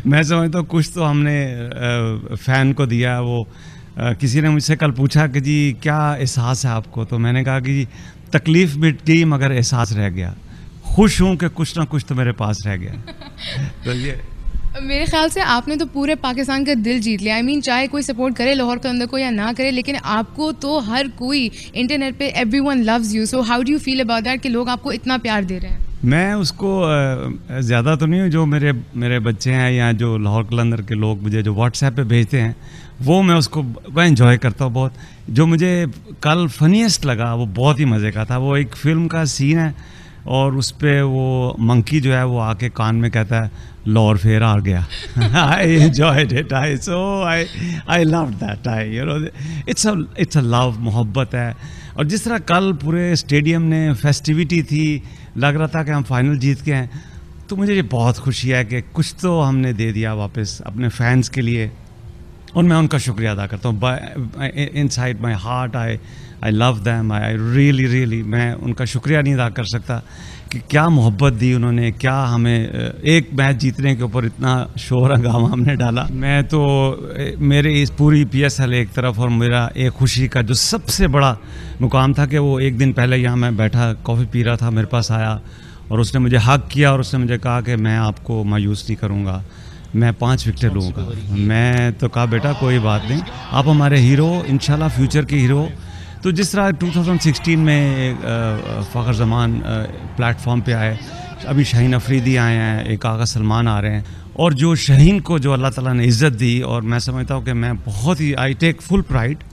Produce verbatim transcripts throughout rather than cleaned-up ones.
میں سمجھتا ہوں کچھ تو ہم نے فین کو دیا. وہ کسی نے مجھ سے کل پوچھا کہ جی کیا احساس ہے آپ کو, تو میں نے کہا کہ جی تکلیف مٹ گئی مگر احساس رہ گیا. خوش ہوں کہ کچھ نہ کچھ تو میرے پاس رہ گیا. تو یہ میرے خیال سے آپ نے تو پورے پاکستان کا دل جیت لیا. آئی مین چاہے کوئی سپورٹ کرے لاہور قلندر کو یا نہ کرے, لیکن آپ کو تو ہر کوئی انٹرنیٹ پہ everyone loves you. So how do you feel about that کہ لوگ آپ کو اتنا پیار دے رہے ہیں؟ میں اس کو زیادہ تو نہیں ہوں, جو میرے میرے بچے ہیں یا جو لاہور قلندر کے لوگ مجھے جو واٹس ایپ پہ بھیجتے ہیں وہ میں اس کو میں انجوائے کرتا ہوں بہت. جو مجھے کل فنیسٹ لگا وہ بہت ہی مزے کا تھا. وہ ایک فلم کا سین ہے اور اس پہ وہ منکی جو ہے وہ آ کے کان میں کہتا ہے لاہور پھر آ گیا. I enjoyed it. I so I I love that. I you know it's a it's a love, محبت ہے. اور جس طرح کل پورے اسٹیڈیم نے فیسٹیوٹی تھی, لگ رہا تھا کہ ہم فائنل جیت کے ہیں, تو مجھے یہ بہت خوشی ہے کہ کچھ تو ہم نے دے دیا واپس اپنے فینس کے لیے, اور میں ان کا شکریہ ادا کرتا ہوں. Inside my heart I I love them. I really really میں ان کا شکریہ نہیں ادا کر سکتا کہ کیا محبت دی انہوں نے, کیا ہمیں ایک میچ جیتنے کے اوپر اتنا شور ہنگامہ ہم نے ڈالا. میں تو میرے اس پوری پی ایس ایل ایک طرف, اور میرا ایک خوشی کا جو سب سے بڑا مقام تھا کہ وہ ایک دن پہلے یہاں میں بیٹھا کافی پی رہا تھا, میرے پاس آیا اور اس نے مجھے ہگ کیا اور اس نے مجھے کہا کہ میں آپ کو مایوس نہیں کروں گا, میں پانچ وکٹیں لوں گا. میں تو کہا بیٹا کوئی بات نہیں, آپ ہمارے ہیرو, انشاءاللہ فیوچر کے ہیرو. تو جس طرح دو ہزار سولہ میں فخر زمان پلیٹ فارم پہ آئے, ابھی شاہین افریدی آئے ہیں, ایک آغا سلمان آ رہے ہیں, اور جو شاہین کو جو اللہ تعالیٰ نے عزت دی, اور میں سمجھتا ہوں کہ میں بہت ہی آئی ٹیک فل پرائڈ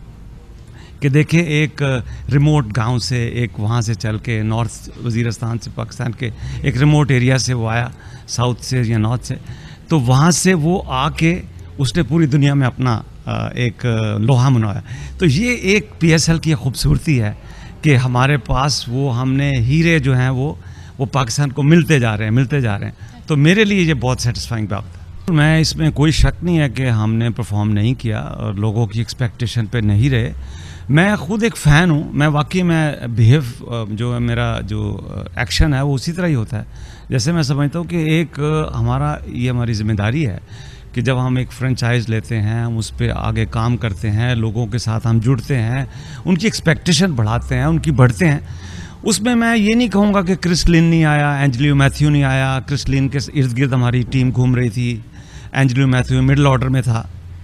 کہ دیکھیں ایک ریموٹ گاؤں سے, ایک وہاں سے چل کے نارتھ وزیرستان سے, پاکستان کے ایک ریموٹ ایریا سے وہ آیا, ساؤتھ سے یا نارتھ سے, تو وہاں سے وہ آ کے اس نے پوری دنیا میں اپنا ایک لوہا منوایا. تو یہ ایک پی ایس ایل کی خوبصورتی ہے کہ ہمارے پاس وہ ہم نے ہیرے جو ہیں وہ وہ پاکستان کو ملتے جا رہے ہیں ملتے جا رہے ہیں تو میرے لیے یہ بہت سیٹسفائنگ بات ہے. میں اس میں کوئی شک نہیں ہے کہ ہم نے پرفارم نہیں کیا اور لوگوں کی ایکسپیکٹیشن پہ نہیں رہے. میں خود ایک فین ہوں, میں واقعی میں بیہیو جو میرا جو ایکشن ہے وہ اسی طرح ہی ہوتا ہے جیسے میں سمجھتا ہوں کہ ایک ہمارا یہ ہماری ذمہ داری ہے کہ جب ہم ایک فرنچائز لیتے ہیں, ہم اس پہ آگے کام کرتے ہیں, لوگوں کے ساتھ ہم جڑتے ہیں, ان کی ایکسپیکٹیشن بڑھاتے ہیں, ان کی بڑھتے ہیں. اس میں میں یہ نہیں کہوں گا کہ کرس لن نہیں آیا, اینجلیو میتھیو نہیں آیا. کرس لن کے ارد گرد ہماری ٹیم گھوم رہی تھی, اینجلیو میتھیو مڈل آرڈر میں تھا.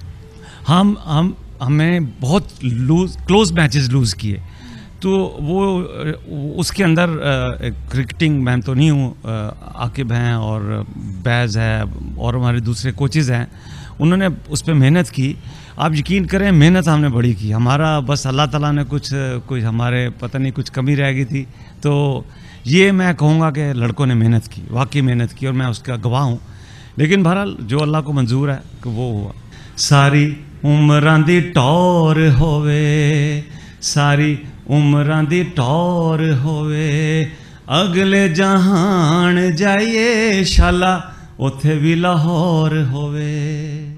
ہم ہم ہمیں بہت لوز کلوز میچز لوز کیے, تو وہ اس کے اندر کرکٹنگ میں تو نہیں ہوں, عاقب ہیں اور بیز ہے اور ہمارے دوسرے کوچز ہیں, انہوں نے اس پہ محنت کی. آپ یقین کریں محنت ہم نے بڑی کی, ہمارا بس اللہ تعالیٰ نے کچھ کچھ ہمارے پتہ نہیں کچھ کمی رہ گئی تھی. تو یہ میں کہوں گا کہ لڑکوں نے محنت کی, واقعی محنت کی, اور میں اس کا گواہ ہوں. لیکن بہرحال جو اللہ کو منظور ہے کہ وہ ہوا. ساری عمراں دی ٹور ہووے, ساری عمراں دی ٹور ہووے, اگلے جہان جائیے شالا, اوتھے بھی لاہور ہووے.